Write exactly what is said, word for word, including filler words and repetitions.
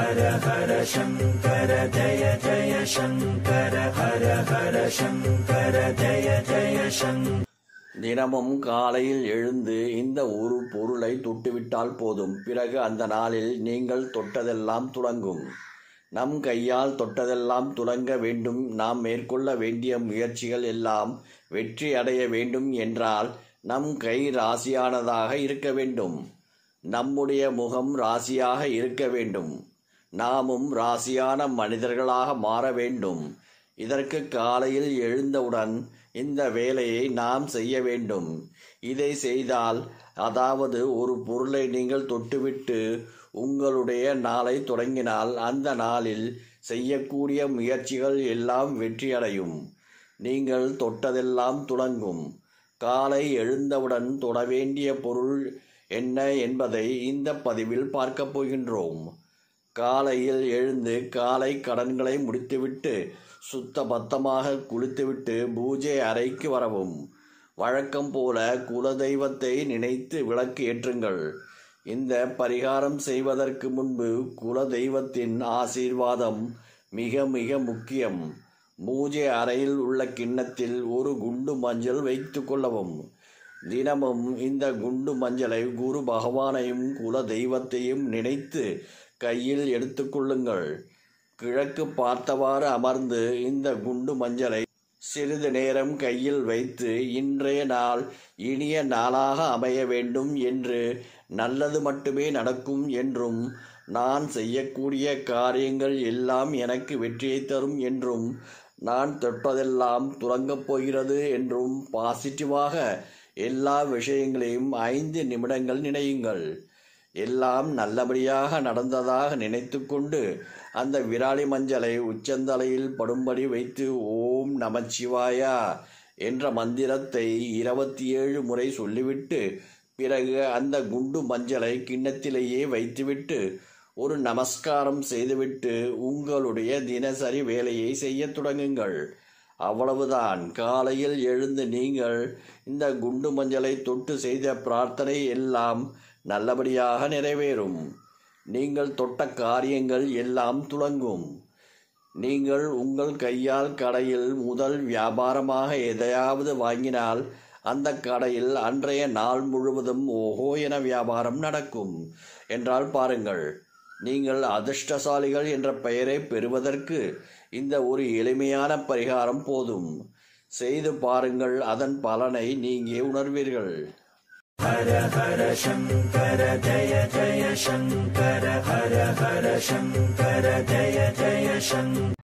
ஹர ஹர சங்கர ஜய ஜய சங்கர ஹர ஹர சங்கர ஜய ஜய சங்கர. தினமும் காலையில் எழுந்து இந்த ஒரு பொருளை தொட்டுவிட்டால் போதும். பிறகு அந்த நாளில் நீங்கள் தொட்டதெல்லாம் துலங்கும். நம் கையால் தொட்டதெல்லாம் துலங்க வேண்டும். நாம் மேற்கொள்ள வேண்டிய முயற்சிகள் எல்லாம் வெற்றி அடைய வேண்டும் என்றால் நம் கை ராசியானதாக இருக்க வேண்டும். நம்முடைய முகம் ராசியாக இருக்க வேண்டும். நாமும் ராசியான மனிதர்களாக மாற வேண்டும். இதற்கு காலையில் எழுந்தவுடன் இந்த வேலையை நாம் செய்ய வேண்டும். இதை செய்தால், அதாவது ஒரு பொருளை நீங்கள் தொட்டுவிட்டு உங்களுடைய நாளை தொடங்கினால் அந்த நாளில் செய்யக்கூடிய முயற்சிகள் எல்லாம் வெற்றியடையும். நீங்கள் தொட்டதெல்லாம் துலங்கும். காலை எழுந்தவுடன் தொட வேண்டிய பொருள் என்ன என்பதை இந்த பதிவில் பார்க்க போகின்றோம். காலையில் எழுந்து காலை கடன்களை முடித்துவிட்டு சுத்த பத்தமாக குளித்துவிட்டு பூஜை அறைக்கு வரவும். வழக்கம் போல குலதெய்வத்தை நினைத்து விளக்கு ஏற்றுங்கள். இந்த பரிகாரம் செய்வதற்கு முன்பு குலதெய்வத்தின் ஆசீர்வாதம் மிக மிக முக்கியம். பூஜை அறையில் உள்ள கிண்ணத்தில் ஒரு குண்டு மஞ்சள் வைத்து கொள்ளவும். தினமும் இந்த குண்டு மஞ்சளை குரு பகவானையும் குல தெய்வத்தையும் நினைத்து கையில் எடுத்துக்கொள்ளுங்கள். கிழக்கு பார்த்தவாறு அமர்ந்து இந்த குண்டு மஞ்சளை சிறிது நேரம் கையில் வைத்து இன்றைய நாள் இனிய நாளாக அமைய வேண்டும் என்று, நல்லது மட்டுமே நடக்கும் என்றும், நான் செய்யக்கூடிய காரியங்கள் எல்லாம் எனக்கு வெற்றியை தரும் என்றும், நான் தொட்டதெல்லாம் துலங்கப் போகிறது என்றும் பாசிட்டிவாக எல்லா விஷயங்களையும் ஐந்து நிமிடங்கள் நினையுங்கள். எல்லாம் நல்லபடியாக நடந்ததாக நினைத்து கொண்டு அந்த விராலி மஞ்சளை உச்சந்தலையில் படும்படி வைத்து ஓம் நமச்சிவாயா என்ற மந்திரத்தை இருபத்தி ஏழு முறை சொல்லிவிட்டு பிறகு அந்த குண்டு மஞ்சளை கிண்ணத்திலேயே வைத்துவிட்டு ஒரு நமஸ்காரம் செய்துவிட்டு உங்களுடைய தினசரி வேலையை செய்ய தொடங்குங்கள். அவ்வளவுதான். காலையில் எழுந்து நீங்கள் இந்த குண்டு மஞ்சளை தொட்டு செய்த பிரார்த்தனை எல்லாம் நல்லபடியாக நிறைவேறும். நீங்கள் தொட்ட காரியங்கள் எல்லாம் துலங்கும். நீங்கள் உங்கள் கையால் கடையில் முதல் வியாபாரமாக எதையாவது வாங்கினால் அந்த கடையில் அன்றைய நாள் முழுவதும் ஓஹோ என வியாபாரம் நடக்கும் என்றால் பாருங்கள். நீங்கள் அதிர்ஷ்டசாலிகள் என்ற பெயரை பெறுவதற்கு இந்த ஒரு எளிமையான பரிகாரம் போதும். செய்து பாருங்கள், அதன் பலனை நீங்கள் உணர்வீர்கள். ஹர ஹர சங்கர ஜய ஜய சங்கர ஹர ஹர சங்கர ஜய ஜய சங்கர.